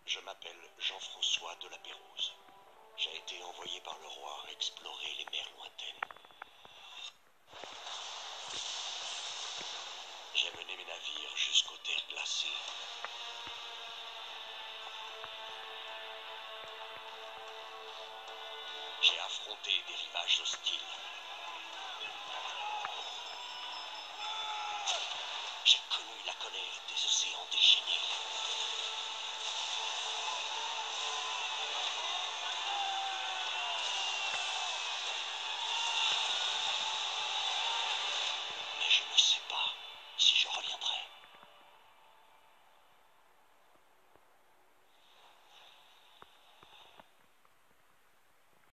Je m'appelle Jean-François de la Pérouse. J'ai été envoyé par le roi explorer les mers lointaines. J'ai mené mes navires jusqu'aux terres glacées. J'ai affronté des rivages hostiles.